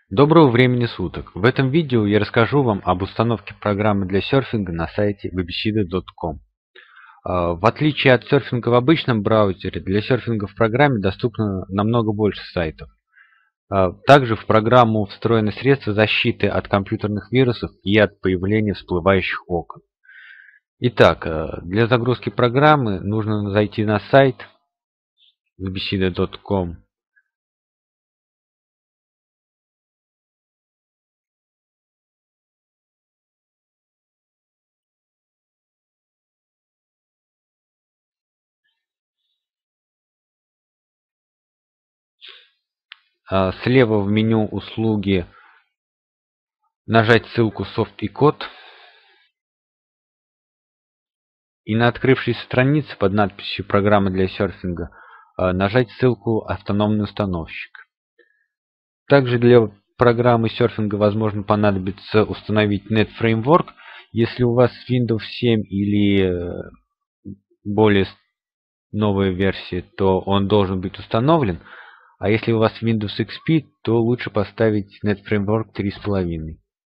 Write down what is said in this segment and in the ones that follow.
Доброго времени суток! В этом видео я расскажу вам об установке программы для серфинга на сайте websida.com. В отличие от серфинга в обычном браузере, для серфинга в программе доступно намного больше сайтов. Также в программу встроены средства защиты от компьютерных вирусов и от появления всплывающих окон. Итак, для загрузки программы нужно зайти на сайт websida.com. Слева в меню «Услуги» нажать ссылку «Софт и код». И на открывшейся странице под надписью «Программа для серфинга» нажать ссылку «Автономный установщик». Также для программы серфинга возможно понадобится установить NetFramework. Если у вас Windows 7 или более новая версия, то он должен быть установлен. А если у вас Windows XP, то лучше поставить NetFramework 3.5.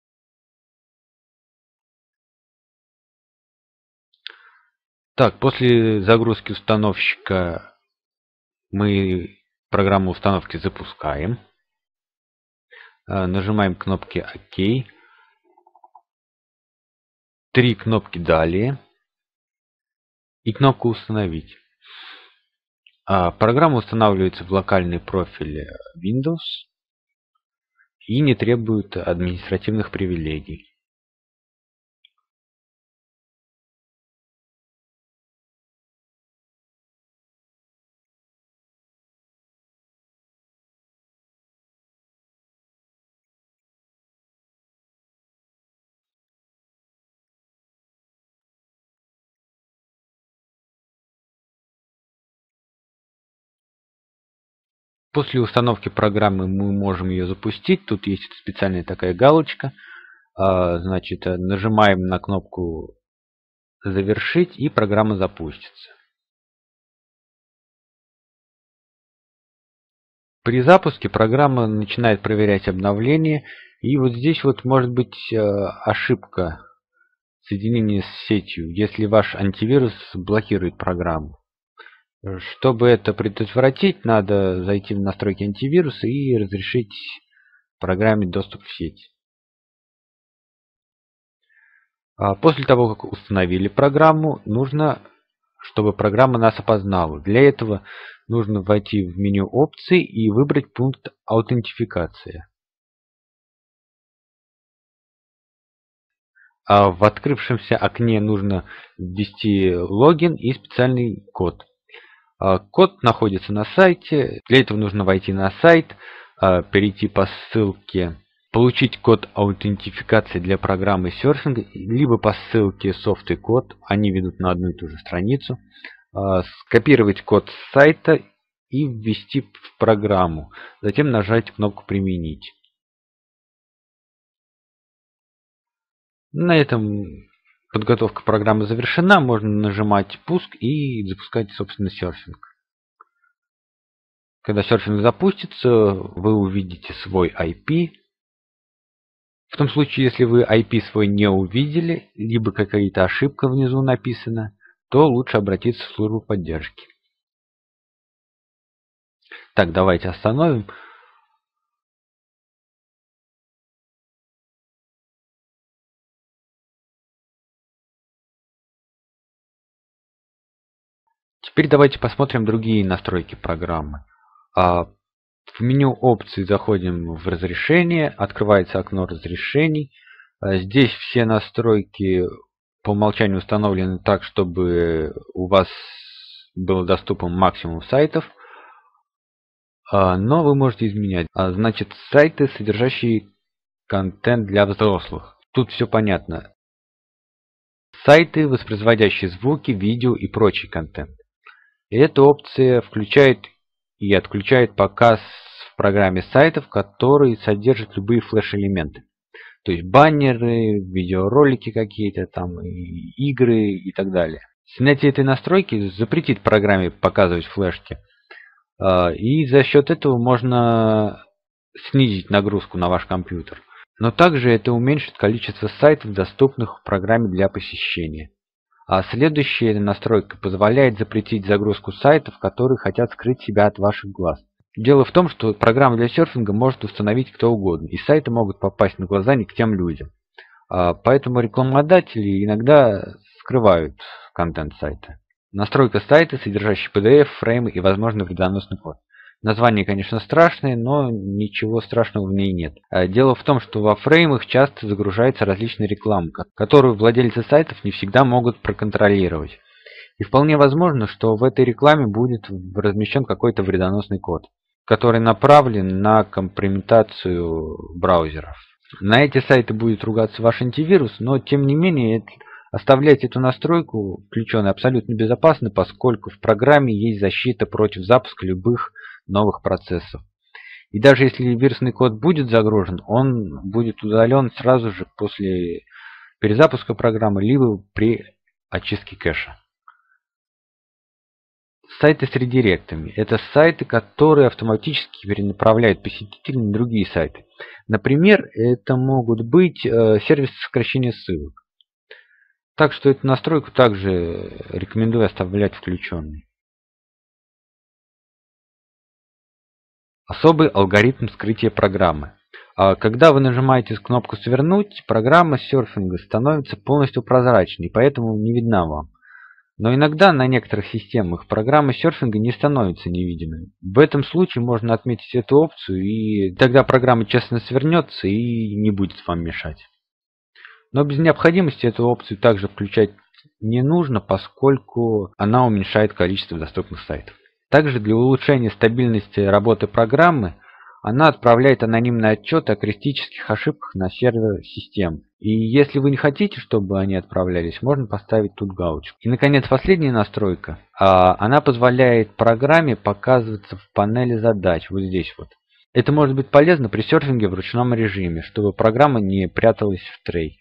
Так, после загрузки установщика мы программу установки запускаем. Нажимаем кнопки ОК. 3 кнопки «Далее» и кнопку «Установить». Программа устанавливается в локальный профиль Windows и не требует административных привилегий. После установки программы мы можем ее запустить. Тут есть специальная такая галочка. Значит, нажимаем на кнопку «Завершить» и программа запустится. При запуске программа начинает проверять обновления. И вот здесь вот может быть ошибка соединения с сетью, если ваш антивирус блокирует программу. Чтобы это предотвратить, надо зайти в настройки антивируса и разрешить программе доступ в сеть. После того, как установили программу, нужно, чтобы программа нас опознала. Для этого нужно войти в меню опций и выбрать пункт «Аутентификация». В открывшемся окне нужно ввести логин и специальный код. Код находится на сайте. Для этого нужно войти на сайт, перейти по ссылке «Получить код аутентификации для программы серфинга», либо по ссылке «Софт и код». Они ведут на одну и ту же страницу. Скопировать код с сайта и ввести в программу. Затем нажать кнопку «Применить». На этом подготовка программы завершена. Можно нажимать «Пуск» и запускать, собственно, серфинг. Когда серфинг запустится, вы увидите свой IP. В том случае, если вы IP свой не увидели, либо какая-то ошибка внизу написана, то лучше обратиться в службу поддержки. Так, давайте остановим. Теперь давайте посмотрим другие настройки программы. В меню опций заходим в разрешение, открывается окно разрешений. Здесь все настройки по умолчанию установлены так, чтобы у вас был доступен максимум сайтов. Но вы можете изменять. Значит, сайты, содержащие контент для взрослых. Тут все понятно. Сайты, воспроизводящие звуки, видео и прочий контент. И эта опция включает и отключает показ в программе сайтов, которые содержат любые флеш-элементы. То есть баннеры, видеоролики какие-то там, игры и так далее. Снятие этой настройки запретит программе показывать флешки. И за счет этого можно снизить нагрузку на ваш компьютер, но также это уменьшит количество сайтов, доступных в программе для посещения. А следующая настройка позволяет запретить загрузку сайтов, которые хотят скрыть себя от ваших глаз. Дело в том, что программа для серфинга может установить кто угодно, и сайты могут попасть на глаза не к тем людям. Поэтому рекламодатели иногда скрывают контент сайта. Настройка сайта, содержащий PDF, фреймы и, возможно, вредоносный код. Название, конечно, страшное, но ничего страшного в ней нет. Дело в том, что во фреймах часто загружается различная реклама, которую владельцы сайтов не всегда могут проконтролировать. И вполне возможно, что в этой рекламе будет размещен какой-то вредоносный код, который направлен на компрометацию браузеров. На эти сайты будет ругаться ваш антивирус, но тем не менее оставлять эту настройку включенной абсолютно безопасно, поскольку в программе есть защита против запуска любых новых процессов. И даже если вирусный код будет загружен, он будет удален сразу же после перезапуска программы, либо при очистке кэша. Сайты с редиректами. Это сайты, которые автоматически перенаправляют посетителей на другие сайты. Например, это могут быть сервисы сокращения ссылок. Так что эту настройку также рекомендую оставлять включенной. Особый алгоритм скрытия программы. Когда вы нажимаете кнопку «Свернуть», программа серфинга становится полностью прозрачной, поэтому не видна вам. Но иногда на некоторых системах программа серфинга не становится невидимой. В этом случае можно отметить эту опцию, и тогда программа честно свернется и не будет вам мешать. Но без необходимости эту опцию также включать не нужно, поскольку она уменьшает количество доступных сайтов. Также для улучшения стабильности работы программы она отправляет анонимные отчеты о критических ошибках на сервер систем. И если вы не хотите, чтобы они отправлялись, можно поставить тут галочку. И, наконец, последняя настройка. Она позволяет программе показываться в панели задач, вот здесь вот. Это может быть полезно при серфинге в ручном режиме, чтобы программа не пряталась в трей.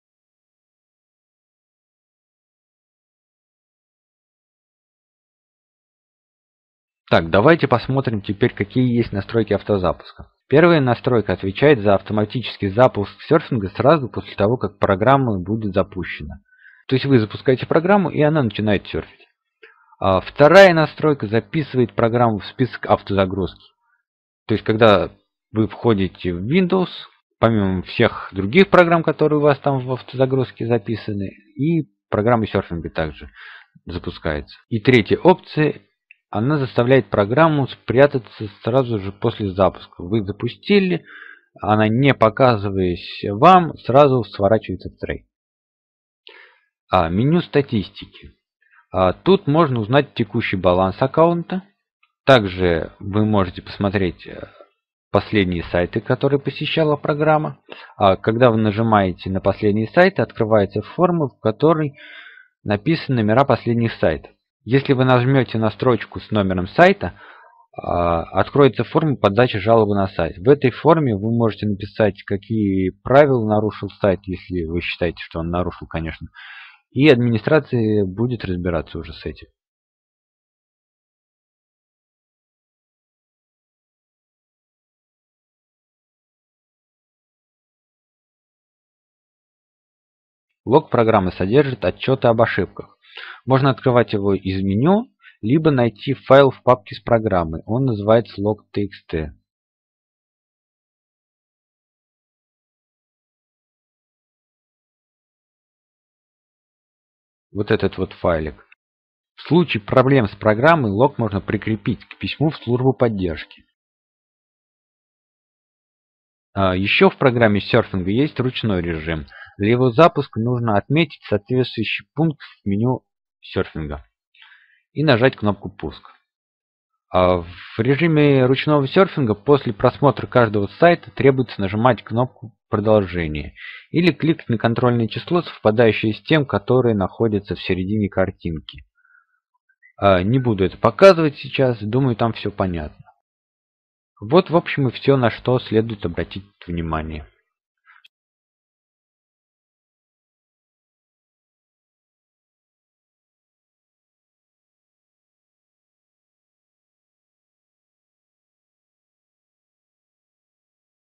Так, давайте посмотрим теперь, какие есть настройки автозапуска. Первая настройка отвечает за автоматический запуск серфинга сразу после того, как программа будет запущена. То есть вы запускаете программу, и она начинает серфить. Вторая настройка записывает программу в список автозагрузки. То есть когда вы входите в Windows, помимо всех других программ, которые у вас там в автозагрузке записаны, и программа серфинга также запускается. И третья опция. Она заставляет программу спрятаться сразу же после запуска. Вы запустили, она, не показываясь вам, сразу сворачивается в трей. Меню статистики. Тут можно узнать текущий баланс аккаунта. Также вы можете посмотреть последние сайты, которые посещала программа. Когда вы нажимаете на последние сайты, открывается форма, в которой написаны номера последних сайтов. Если вы нажмете на строчку с номером сайта, откроется форма подачи жалобы на сайт. В этой форме вы можете написать, какие правила нарушил сайт, если вы считаете, что он нарушил, конечно. И администрация будет разбираться уже с этим. Лог программы содержит отчеты об ошибках. Можно открывать его из меню, либо найти файл в папке с программой. Он называется log.txt. Вот этот вот файлик. В случае проблем с программой лог можно прикрепить к письму в службу поддержки. Еще в программе серфинга есть ручной режим. Для его запуска нужно отметить соответствующий пункт в меню серфинга и нажать кнопку «Пуск». В режиме ручного серфинга после просмотра каждого сайта требуется нажимать кнопку «Продолжение» или кликать на контрольное число, совпадающее с тем, которое находится в середине картинки. Не буду это показывать сейчас, думаю, там все понятно. Вот, в общем, и все, на что следует обратить внимание.